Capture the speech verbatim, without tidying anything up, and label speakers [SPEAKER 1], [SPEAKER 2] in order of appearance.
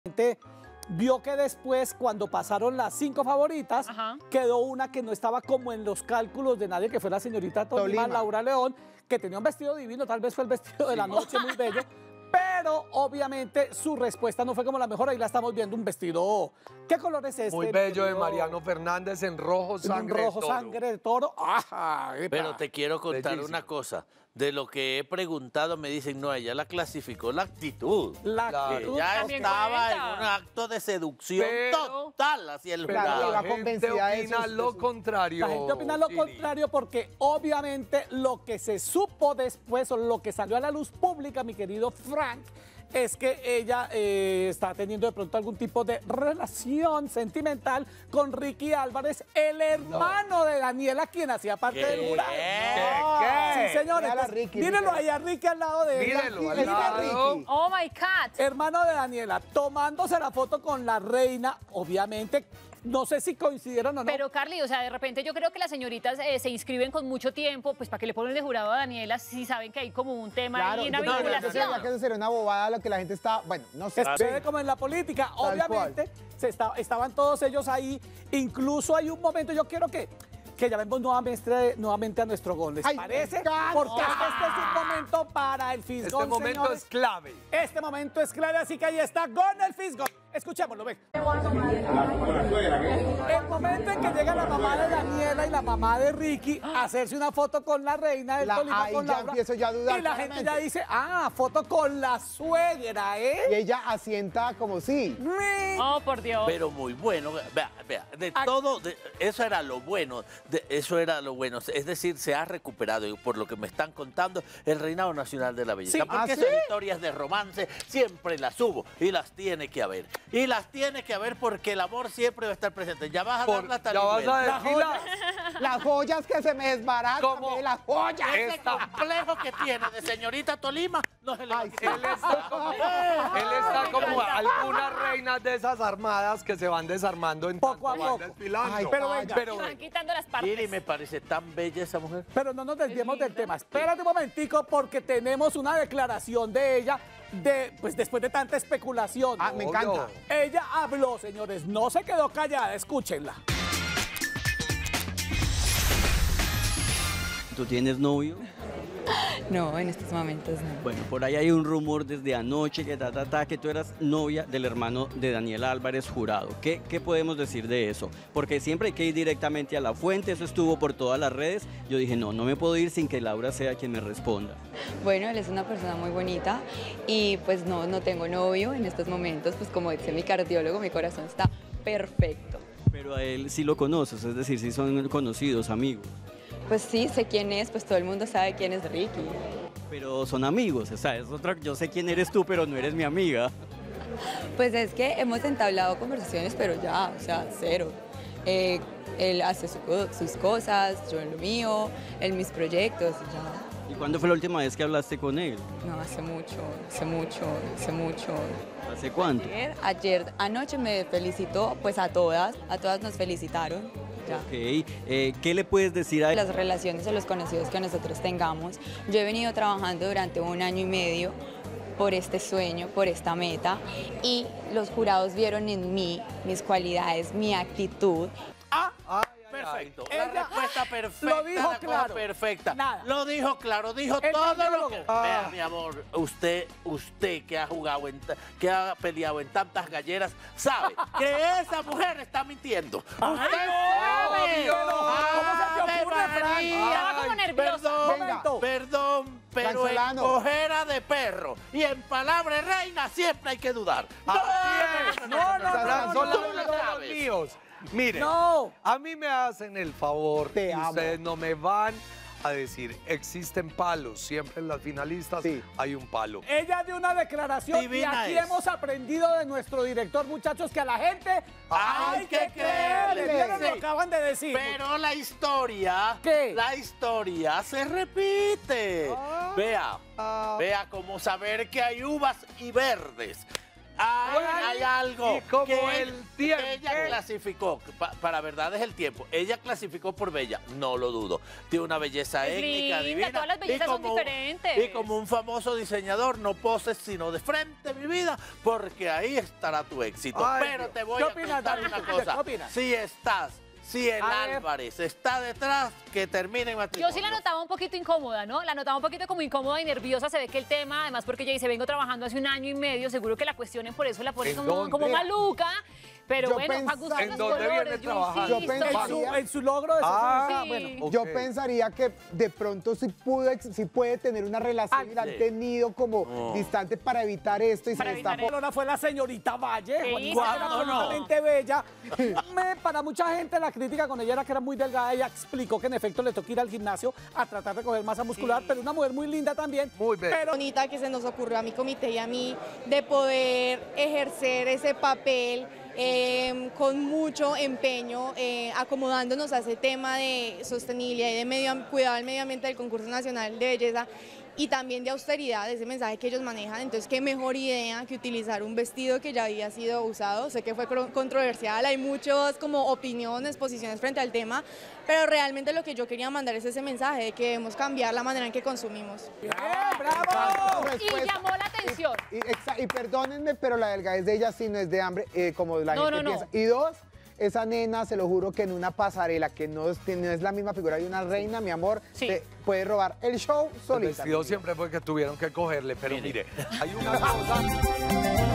[SPEAKER 1] Vio que después, cuando pasaron las cinco favoritas, Ajá. quedó una que no estaba como en los cálculos de nadie, que fue la señorita Tolima, Laura León, que tenía un vestido divino, tal vez fue el vestido de la noche muy bello, pero obviamente su respuesta no fue como la mejor. Ahí la estamos viendo, un vestido. ¿Qué color es este?
[SPEAKER 2] Muy bello de Mariano Fernández en rojo sangre
[SPEAKER 1] en rojo,
[SPEAKER 2] de toro.
[SPEAKER 1] sangre de toro. Ajá,
[SPEAKER 3] pero te quiero contar Bellísimo. una cosa. De lo que he preguntado me dicen, no, ella la clasificó la actitud.
[SPEAKER 1] La actitud.
[SPEAKER 3] Ya estaba en un acto de seducción pero, total hacia el jurado.
[SPEAKER 2] La gente opina lo contrario.
[SPEAKER 1] La gente opina lo
[SPEAKER 2] sí.
[SPEAKER 1] contrario porque obviamente lo que se supo después o lo que salió a la luz pública, mi querido Frank, es que ella eh, está teniendo de pronto algún tipo de relación sentimental con Ricky Álvarez, el hermano no. de Daniela, quien hacía parte
[SPEAKER 3] ¿Qué?
[SPEAKER 1] del jurado.
[SPEAKER 2] ¿Qué? ¿Qué?
[SPEAKER 1] Sí, señores. Pues, Ricky, mírenlo ahí a Ricky al lado de ella.
[SPEAKER 2] Mírenlo al lado.
[SPEAKER 4] Ricky. Oh my God.
[SPEAKER 1] Hermano de Daniela, tomándose la foto con la reina, obviamente. No sé si coincidieron o no.
[SPEAKER 4] Pero, Carly, o sea, de repente yo creo que las señoritas eh, se inscriben con mucho tiempo, pues, ¿para que le ponen de jurado a Daniela si saben que hay como un tema
[SPEAKER 5] claro,
[SPEAKER 4] ahí, una
[SPEAKER 5] no,
[SPEAKER 4] vinculación?
[SPEAKER 5] No, no, que eso sería una bobada lo que la gente está, bueno, no sé.
[SPEAKER 1] Sucede como en la política, Tal obviamente, se está, estaban todos ellos ahí, incluso hay un momento, yo quiero que... que llamemos nuevamente, nuevamente a nuestro gol, ¿les Ay, parece? Porque este es un momento para el fisgón,
[SPEAKER 2] Este momento
[SPEAKER 1] señores.
[SPEAKER 2] es clave.
[SPEAKER 1] Este momento es clave, así que ahí está, con el fisgón. Escuchémoslo, ven. El momento en que llega la mamá de Daniela y la mamá de Ricky a hacerse una foto con la reina del
[SPEAKER 5] la,
[SPEAKER 1] Tolima
[SPEAKER 5] ahí
[SPEAKER 1] con
[SPEAKER 5] ya
[SPEAKER 1] Laura,
[SPEAKER 5] empiezo yo a dudar.
[SPEAKER 1] Y la gente ya dice, ah, foto con la suegra, ¿eh?
[SPEAKER 5] Y ella asienta como sí.
[SPEAKER 4] Oh, por Dios.
[SPEAKER 3] Pero muy bueno, vea, vea, de todo, de, eso era lo bueno, de, eso era lo bueno, es decir, se ha recuperado, y por lo que me están contando, el reinado nacional de la belleza,
[SPEAKER 1] sí,
[SPEAKER 3] porque
[SPEAKER 1] ¿ah,
[SPEAKER 3] esas
[SPEAKER 1] sí?
[SPEAKER 3] historias de romance siempre las hubo y las tiene que haber, y las tiene que haber porque el amor siempre va a estar presente. Ya vas a
[SPEAKER 2] por,
[SPEAKER 3] dar la
[SPEAKER 2] ya vas a
[SPEAKER 5] las joyas, las joyas que se me desbaratan, las joyas.
[SPEAKER 3] Ese complejo que tiene de señorita Tolima, no se le va a quitar.
[SPEAKER 2] Él está como, él está como algunas reinas de esas armadas que se van desarmando en
[SPEAKER 1] poco a
[SPEAKER 2] tanto van
[SPEAKER 1] poco.
[SPEAKER 2] desfilando.
[SPEAKER 1] Ay, pero venga,
[SPEAKER 2] pero,
[SPEAKER 4] y van quitando las partes.
[SPEAKER 3] Mire, me parece tan bella esa mujer.
[SPEAKER 1] Pero no nos desviemos del tema. Espérate un momentico porque tenemos una declaración de ella de, pues después de tanta especulación.
[SPEAKER 5] Ah, me encanta.
[SPEAKER 1] Ella habló, señores, no se quedó callada, escúchenla.
[SPEAKER 6] ¿Tú tienes novio?
[SPEAKER 7] No, en estos momentos no.
[SPEAKER 6] Bueno, por ahí hay un rumor desde anoche que, ta, ta, ta, que tú eras novia del hermano de Daniela Álvarez Jurado. ¿Qué, ¿Qué podemos decir de eso? Porque siempre hay que ir directamente a la fuente, eso estuvo por todas las redes. Yo dije, no, no me puedo ir sin que Laura sea quien me responda.
[SPEAKER 7] Bueno, él es una persona muy bonita y pues no, no tengo novio en estos momentos, pues como dice mi cardiólogo, mi corazón está perfecto.
[SPEAKER 6] Pero a él sí lo conoces, es decir, sí son conocidos, amigos.
[SPEAKER 7] Pues sí, sé quién es, pues todo el mundo sabe quién es Ricky.
[SPEAKER 6] Pero son amigos, o sea, es otra, yo sé quién eres tú, pero no eres mi amiga.
[SPEAKER 7] Pues es que hemos entablado conversaciones, pero ya, o sea, cero. Eh, él hace su, sus cosas, yo lo mío, él mis proyectos, ya.
[SPEAKER 6] ¿Y cuándo fue la última vez que hablaste con él?
[SPEAKER 7] No, hace mucho, hace mucho, hace mucho.
[SPEAKER 6] ¿Hace cuánto?
[SPEAKER 7] Ayer, ayer anoche me felicitó, pues a todas, a todas nos felicitaron. Ya.
[SPEAKER 6] Ok, eh, ¿qué le puedes decir a
[SPEAKER 7] las relaciones o los conocidos que nosotros tengamos? Yo he venido trabajando durante un año y medio por este sueño, por esta meta, y los jurados vieron en mí mis cualidades, mi actitud.
[SPEAKER 1] Ah,
[SPEAKER 2] ay,
[SPEAKER 3] perfecto.
[SPEAKER 1] Ella,
[SPEAKER 3] la respuesta perfecta.
[SPEAKER 1] Lo dijo
[SPEAKER 3] la
[SPEAKER 1] claro.
[SPEAKER 3] Perfecta.
[SPEAKER 1] Nada.
[SPEAKER 3] Lo dijo claro, dijo
[SPEAKER 1] El
[SPEAKER 3] todo
[SPEAKER 1] cardiólogo.
[SPEAKER 3] lo que...
[SPEAKER 2] Ah.
[SPEAKER 3] Vea, mi amor, usted, usted que ha jugado, en, que ha peleado en tantas galleras, sabe que esa mujer está mintiendo. Usted sabe.
[SPEAKER 2] Dios.
[SPEAKER 1] ¿Cómo se te
[SPEAKER 3] Ave
[SPEAKER 1] ocurre, Fran?
[SPEAKER 3] María.
[SPEAKER 4] Estaba como nerviosa.
[SPEAKER 3] Perdón,
[SPEAKER 5] Venga.
[SPEAKER 3] perdón, pero en
[SPEAKER 5] Cancelando.
[SPEAKER 3] cojera de perro y en palabra de reina siempre hay que dudar.
[SPEAKER 1] No, no, no,
[SPEAKER 2] Son
[SPEAKER 1] no,
[SPEAKER 2] los
[SPEAKER 1] no, no,
[SPEAKER 2] los
[SPEAKER 1] no.
[SPEAKER 2] míos. Miren,
[SPEAKER 1] No.
[SPEAKER 2] a mí me hacen el favor
[SPEAKER 5] Te
[SPEAKER 2] y
[SPEAKER 5] amo.
[SPEAKER 2] ustedes no me van a decir, existen palos, siempre en las finalistas
[SPEAKER 5] Sí.
[SPEAKER 2] hay un palo.
[SPEAKER 1] Ella dio una declaración
[SPEAKER 3] Divina
[SPEAKER 1] y aquí
[SPEAKER 3] es.
[SPEAKER 1] hemos aprendido de nuestro director, muchachos, que a la gente hay,
[SPEAKER 3] Hay
[SPEAKER 1] que
[SPEAKER 3] que
[SPEAKER 1] creerle.
[SPEAKER 3] creerle.
[SPEAKER 1] ¿Vieron? Lo
[SPEAKER 3] Sí.
[SPEAKER 1] acaban de decir.
[SPEAKER 3] Pero la historia,
[SPEAKER 1] ¿Qué?
[SPEAKER 3] la historia se repite.
[SPEAKER 1] Ah.
[SPEAKER 3] Vea,
[SPEAKER 5] Ah.
[SPEAKER 3] vea cómo saber que hay uvas y verdes. Hay, hay algo.
[SPEAKER 2] Y como
[SPEAKER 3] que
[SPEAKER 2] el tiempo.
[SPEAKER 3] Ella clasificó, pa- para verdad es el tiempo, ella clasificó por bella, no lo dudo. Tiene una belleza
[SPEAKER 4] Es
[SPEAKER 3] étnica,
[SPEAKER 4] linda,
[SPEAKER 3] divina.
[SPEAKER 4] todas las bellezas
[SPEAKER 3] y
[SPEAKER 4] son
[SPEAKER 3] como-
[SPEAKER 4] diferentes.
[SPEAKER 3] Y como un famoso diseñador, no poses sino de frente, mi vida, porque ahí estará tu éxito.
[SPEAKER 1] Ay,
[SPEAKER 3] Pero
[SPEAKER 1] Dios.
[SPEAKER 3] te voy
[SPEAKER 1] ¿Qué
[SPEAKER 3] a
[SPEAKER 1] opinas,
[SPEAKER 3] contar
[SPEAKER 1] David?
[SPEAKER 3] una
[SPEAKER 1] ¿Qué
[SPEAKER 3] cosa.
[SPEAKER 1] opinas?
[SPEAKER 3] Si estás, si el
[SPEAKER 1] A ver.
[SPEAKER 3] Álvarez está detrás, que termine el matrimonio.
[SPEAKER 4] Yo sí la notaba un poquito incómoda, ¿no? La notaba un poquito como incómoda y nerviosa. Se ve que el tema, además porque ella dice, vengo trabajando hace un año y medio, seguro que la cuestionen por eso, la ponen
[SPEAKER 2] ¿En
[SPEAKER 4] como,
[SPEAKER 2] dónde?
[SPEAKER 4] como maluca. Pero
[SPEAKER 5] Yo
[SPEAKER 4] bueno,
[SPEAKER 5] pens-
[SPEAKER 4] para gustos
[SPEAKER 2] ¿En
[SPEAKER 4] los
[SPEAKER 2] dónde
[SPEAKER 4] colores,
[SPEAKER 2] viene
[SPEAKER 4] yo
[SPEAKER 2] trabajando?
[SPEAKER 5] Yo
[SPEAKER 4] insisto.
[SPEAKER 5] pensé-
[SPEAKER 1] En su, en su logro de ser
[SPEAKER 2] Ah,
[SPEAKER 1] señorita,
[SPEAKER 4] sí.
[SPEAKER 1] bueno.
[SPEAKER 5] Yo
[SPEAKER 2] Ok.
[SPEAKER 5] pensaría que de pronto sí, pudo, ex- sí puede tener una relación y la han
[SPEAKER 3] sí.
[SPEAKER 5] tenido como
[SPEAKER 3] Oh.
[SPEAKER 5] distante para evitar esto y
[SPEAKER 4] Para
[SPEAKER 5] se está
[SPEAKER 4] evitar
[SPEAKER 1] Barcelona fue la señorita Valle,
[SPEAKER 4] ¿Qué
[SPEAKER 1] Juanita
[SPEAKER 4] hizo?
[SPEAKER 1] era
[SPEAKER 3] No, no.
[SPEAKER 1] absolutamente bella. Me- para mucha gente la crítica con ella era que era muy delgada. Ella explicó que en efecto le toca ir al gimnasio a tratar de coger masa muscular, pero una mujer muy linda también.
[SPEAKER 2] Muy bella.
[SPEAKER 1] Pero
[SPEAKER 8] bonita que se nos ocurrió a mi comité y a mí de poder ejercer ese papel eh, con mucho empeño, eh, acomodándonos a ese tema de sostenibilidad y de medio, cuidado del medio ambiente del concurso nacional de belleza y también de austeridad, ese mensaje que ellos manejan. Entonces, qué mejor idea que utilizar un vestido que ya había sido usado. Sé que fue cro- controversial, hay muchas como opiniones, posiciones frente al tema, pero realmente lo que yo quería mandar es ese mensaje de que debemos cambiar la manera en que consumimos.
[SPEAKER 1] ¡bien, bravo!
[SPEAKER 4] Y
[SPEAKER 5] Respuesta.
[SPEAKER 4] llamó la atención.
[SPEAKER 5] Y, exa- y perdónenme, pero la delgadez de ella sí no es de hambre, eh, como la
[SPEAKER 4] No,
[SPEAKER 5] gente
[SPEAKER 4] no, no.
[SPEAKER 5] piensa. Y dos, esa nena, se lo juro que en una pasarela que no es, no es la misma figura de una reina, mi amor,
[SPEAKER 4] Sí.
[SPEAKER 5] te puede robar el show
[SPEAKER 2] El
[SPEAKER 5] solita.
[SPEAKER 2] vestido
[SPEAKER 5] mi vida.
[SPEAKER 2] siempre fue que tuvieron que cogerle, pero mire, hay una cosa...